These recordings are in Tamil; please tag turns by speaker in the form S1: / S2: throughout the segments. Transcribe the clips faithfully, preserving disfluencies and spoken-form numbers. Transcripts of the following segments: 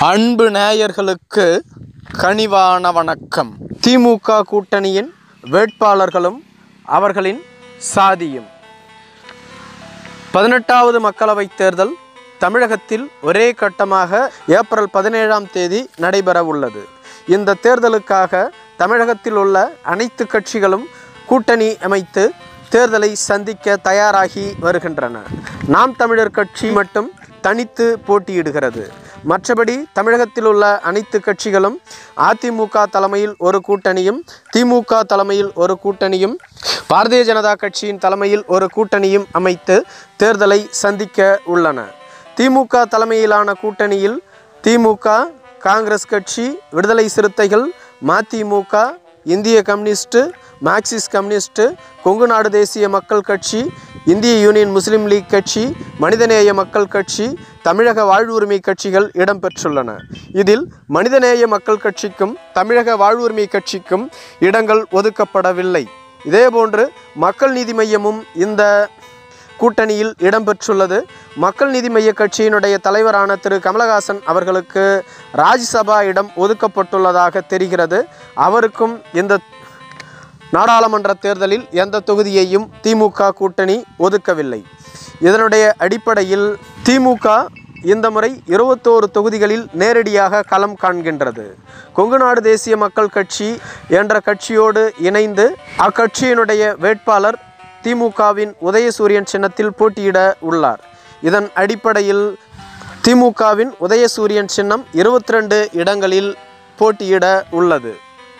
S1: அன்பு நேயர்களுக்கு கனிவான வணக்கம். திமுக கூட்டணியின் வேட்பாளர்களும் அவர்களின் சாதியும். பதினெட்டாவது மக்களவைத் தேர்தல் தமிழகத்தில் ஒரே கட்டமாக ஏப்ரல் பதினேழாம் தேதி நடைபெற உள்ளது. இந்த தேர்தலுக்காக தமிழகத்தில் உள்ள அனைத்து கட்சிகளும் கூட்டணி அமைத்து தேர்தலை சந்திக்க தயாராகி வருகின்றன. நாம் தமிழர் கட்சி மட்டும் தனித்து போட்டியிடுகிறது. மற்றபடி தமிழகத்தில் உள்ள அனைத்து கட்சிகளும் அதிமுக தலைமையில் ஒரு கூட்டணியும், திமுக தலைமையில் ஒரு கூட்டணியும், பாரதிய ஜனதா கட்சியின் தலைமையில் ஒரு கூட்டணியும் அமைத்து தேர்தலை சந்திக்க உள்ளன. திமுக தலைமையிலான கூட்டணியில் திமுக, காங்கிரஸ் கட்சி, விடுதலை சிறுத்தைகள், மதிமுக, இந்திய கம்யூனிஸ்ட், மார்க்சிஸ்ட் கம்யூனிஸ்ட், கொங்கு நாடு தேசிய மக்கள் கட்சி, இந்திய யூனியன் முஸ்லீம் லீக் கட்சி, மனிதநேய மக்கள் கட்சி, தமிழக வாழ்வுரிமை கட்சிகள் இடம்பெற்றுள்ளன. இதில் மனிதநேய மக்கள் கட்சிக்கும் தமிழக வாழ்வுரிமை கட்சிக்கும் இடங்கள் ஒதுக்கப்படவில்லை. இதேபோன்று மக்கள் நீதி மையமும் இந்த கூட்டணியில் இடம்பெற்றுள்ளது. மக்கள் நீதி மைய கட்சியினுடைய தலைவரான திரு கமலஹாசன் அவர்களுக்கு ராஜ்யசபா இடம் ஒதுக்கப்பட்டுள்ளதாக தெரிகிறது. அவருக்கும் இந்த நாடாளுமன்ற தேர்தலில் எந்த தொகுதியையும் திமுக கூட்டணி ஒதுக்கவில்லை. இதனுடைய அடிப்படையில் திமுக இந்த முறை இருபத்தோரு தொகுதிகளில் நேரடியாக களம் காண்கின்றது. கொங்கு நாடு தேசிய மக்கள் கட்சி என்ற கட்சியோடு இணைந்து அக்கட்சியினுடைய வேட்பாளர் திமுகவின் உதயசூரியன் சின்னத்தில் போட்டியிட உள்ளார். இதன் அடிப்படையில் திமுகவின் உதயசூரியன் சின்னம் இருபத்தி ரெண்டு இடங்களில் போட்டியிட உள்ளது.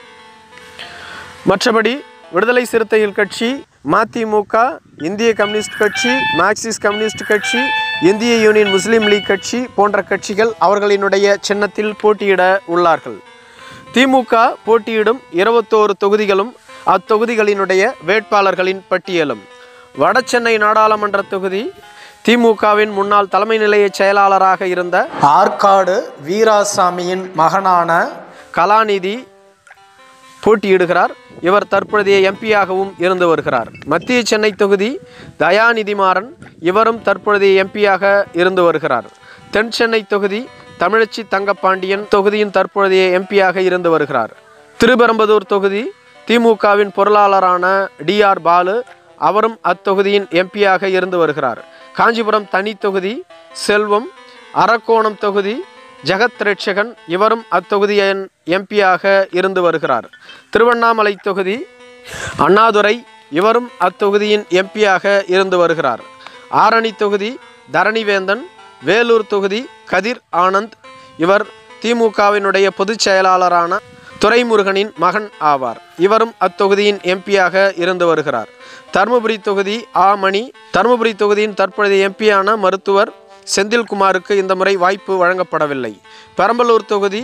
S1: மற்றபடி விடுதலை சிறுத்தைகள் கட்சி, மதிமுக, இந்திய கம்யூனிஸ்ட் கட்சி, மார்க்சிஸ்ட் கம்யூனிஸ்ட் கட்சி, இந்திய யூனியன் முஸ்லீம் லீக் கட்சி போன்ற கட்சிகள் அவர்களினுடைய சின்னத்தில் போட்டியிட உள்ளார்கள். திமுக போட்டியிடும் இருபத்தோரு தொகுதிகளும் அத்தொகுதிகளினுடைய வேட்பாளர்களின் பட்டியலும். வடசென்னை நாடாளுமன்ற தொகுதி திமுகவின் முன்னாள் தலைமை நிலைய செயலாளராக இருந்த ஆற்காடு வீராசாமியின் மகனான கலாநிதி போட்டியிடுகிறார். இவர் தற்பொழுதைய எம்பியாகவும் இருந்து வருகிறார். மத்திய சென்னை தொகுதி தயாநிதி மாறன், இவரும் தற்பொழுதைய எம்பியாக இருந்து வருகிறார். தென் சென்னை தொகுதி தமிழச்சி தங்கப்பாண்டியன் தொகுதியின் தற்பொழுதைய எம்பியாக இருந்து வருகிறார். திருப்பெரும்புதூர் தொகுதி திமுகவின் பொருளாளரான டி ஆர் பாலு, அவரும் அத்தொகுதியின் எம்பியாக இருந்து வருகிறார். காஞ்சிபுரம் தனி தொகுதி செல்வம், அரக்கோணம் தொகுதி ஜெகத் ரட்சகன், இவரும் அத்தொகுதியின் எம்பியாக இருந்து வருகிறார். திருவண்ணாமலை தொகுதி அண்ணாதுரை, இவரும் அத்தொகுதியின் எம்பியாக இருந்து வருகிறார். ஆரணி தொகுதி தரணிவேந்தன், வேலூர் தொகுதி கதிர் ஆனந்த், இவர் திமுகவினுடைய பொதுச் செயலாளரான துரைமுருகனின் மகன் ஆவார். இவரும் அத்தொகுதியின் எம்பியாக இருந்து வருகிறார். தருமபுரி தொகுதி ஆ மணி, தருமபுரி தொகுதியின் தற்பொழுதைய எம்பியான மருத்துவர் செந்தில்குமாருக்கு இந்த முறை வாய்ப்பு வழங்கப்படவில்லை. பெரம்பலூர் தொகுதி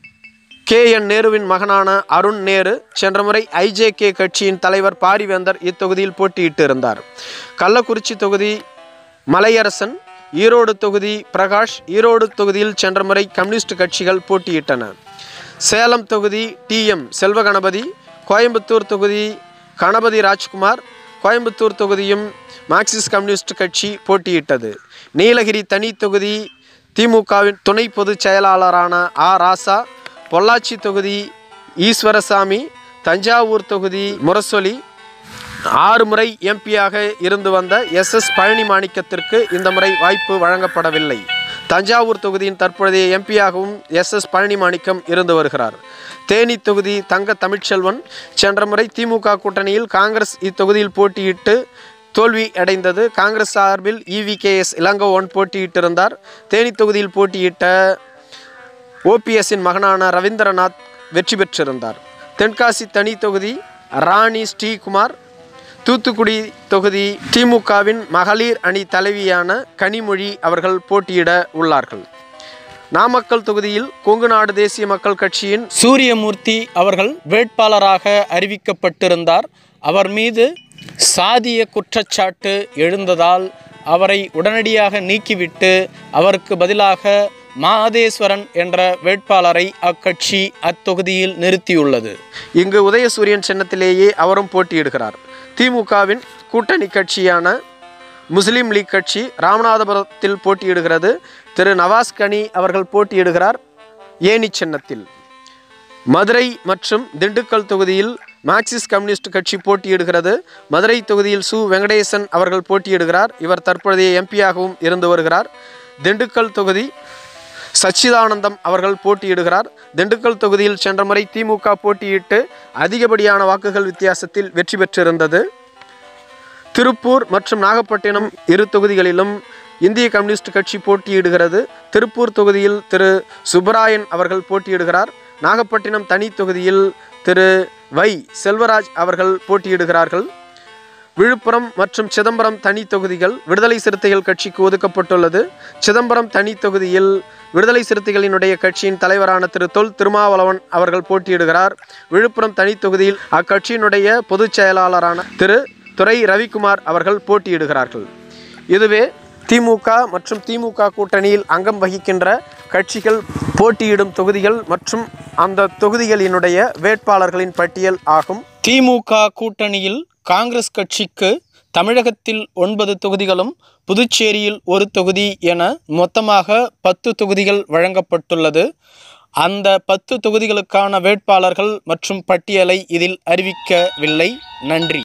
S1: கே என் நேருவின் மகனான அருண் நேரு, சென்ற முறை ஐஜேகே கட்சியின் தலைவர் பாரிவேந்தர் இத்தொகுதியில் போட்டியிட்டு இருந்தார். கள்ளக்குறிச்சி தொகுதி மலையரசன், ஈரோடு தொகுதி பிரகாஷ், ஈரோடு தொகுதியில் சென்ற முறை கம்யூனிஸ்ட் கட்சிகள் போட்டியிட்டன. சேலம் தொகுதி டி எம் செல்வகணபதி, கோயம்புத்தூர் தொகுதி கணபதி ராஜ்குமார், கோயம்புத்தூர் தொகுதியும் மார்க்சிஸ்ட் கம்யூனிஸ்ட் கட்சி போட்டியிட்டது. நீலகிரி தனி தொகுதி திமுகவின் துணை பொதுச் செயலாளரான ஆ ராசா, பொள்ளாச்சி தொகுதி ஈஸ்வரசாமி, தஞ்சாவூர் தொகுதி முரசொலி, ஆறு முறை எம்பியாக இருந்து வந்த எஸ் எஸ் பழனி மாணிக்கத்திற்கு இந்த முறை வாய்ப்பு வழங்கப்படவில்லை. தஞ்சாவூர் தொகுதியின் தற்பொழுதைய எம்பியாகவும் எஸ் எஸ் பழனி மாணிக்கம் இருந்து வருகிறார். தேனி தொகுதி தங்க தமிழ்ச்செல்வன், சென்ற முறை திமுக கூட்டணியில் காங்கிரஸ் இத்தொகுதியில் போட்டியிட்டு தோல்வி அடைந்தது. காங்கிரஸ் சார்பில் இவி கே எஸ் இளங்கோவன் போட்டியிட்டிருந்தார். தேனி தொகுதியில் போட்டியிட்ட ஓபிஎஸ்ஸின் மகனான ரவீந்திரநாத் வெற்றி பெற்றிருந்தார். தென்காசி தனி தொகுதி ராணி ஸ்ரீகுமார், தூத்துக்குடி தொகுதி திமுகவின் மகளிர் அணி தலைவியான கனிமொழி அவர்கள் போட்டியிட உள்ளார்கள். நாமக்கல் தொகுதியில் கொங்கு நாடு தேசிய மக்கள் கட்சியின் சூரியமூர்த்தி அவர்கள் வேட்பாளராக அறிவிக்கப்பட்டிருந்தார். அவர் மீது சாதிய குற்றச்சாட்டு எழுந்ததால் அவரை உடனடியாக நீக்கிவிட்டு அவருக்கு பதிலாக மாதேஸ்வரன் என்ற வேட்பாளரை அக்கட்சி அத்தொகுதியில் நிறுத்தியுள்ளது. இங்கு உதயசூரியன் சின்னத்திலேயே அவரும் போட்டியிடுகிறார். திமுகவின் கூட்டணி கட்சியான முஸ்லீம் லீக் கட்சி ராமநாதபுரத்தில் போட்டியிடுகிறது. திரு நவாஸ் கனி அவர்கள் போட்டியிடுகிறார். ஏணி சின்னத்தில். மதுரை மற்றும் திண்டுக்கல் தொகுதியில் மார்க்சிஸ்ட் கம்யூனிஸ்ட் கட்சி போட்டியிடுகிறது. மதுரை தொகுதியில் சு வெங்கடேசன் அவர்கள் போட்டியிடுகிறார். இவர் தற்பொழுதைய எம்பியாகவும் இருந்து வருகிறார். திண்டுக்கல் தொகுதி சச்சிதானந்தம் அவர்கள் போட்டியிடுகிறார். திண்டுக்கல் தொகுதியில் சென்ற முறை திமுக போட்டியிட்டு அதிகப்படியான வாக்குகள் வித்தியாசத்தில் வெற்றி பெற்றிருந்தது. திருப்பூர் மற்றும் நாகப்பட்டினம் இரு தொகுதிகளிலும் இந்திய கம்யூனிஸ்ட் கட்சி போட்டியிடுகிறது. திருப்பூர் தொகுதியில் திரு சுப்பராயன் அவர்கள் போட்டியிடுகிறார். நாகப்பட்டினம் தனி தொகுதியில் திரு வை செல்வராஜ் அவர்கள் போட்டியிடுகிறார்கள். விழுப்புரம் மற்றும் சிதம்பரம் தனி தொகுதிகள் விடுதலை சிறுத்தைகள் கட்சிக்கு ஒதுக்கப்பட்டுள்ளது. சிதம்பரம் தனி தொகுதியில் விடுதலை சிறுத்தைகளினுடைய கட்சியின் தலைவரான திரு தொல் திருமாவளவன் அவர்கள் போட்டியிடுகிறார். விழுப்புரம் தனி தொகுதியில் அக்கட்சியினுடைய பொதுச் செயலாளரான திரு துரை ரவிக்குமார் அவர்கள் போட்டியிடுகிறார்கள். இதுவே திமுக மற்றும் திமுக கூட்டணியில் அங்கம் வகிக்கின்ற கட்சிகள் போட்டியிடும் தொகுதிகள் மற்றும் அந்த தொகுதிகளினுடைய வேட்பாளர்களின் பட்டியல் ஆகும்.
S2: திமுக கூட்டணியில் காங்கிரஸ் கட்சிக்கு தமிழகத்தில் ஒன்பது தொகுதிகளும் புதுச்சேரியில் ஒரு தொகுதி என மொத்தமாக பத்து தொகுதிகள் வழங்கப்பட்டுள்ளது. அந்த பத்து தொகுதிகளுக்கான வேட்பாளர்கள் மற்றும் பட்டியலை இதில் அறிவிக்கவில்லை. நன்றி.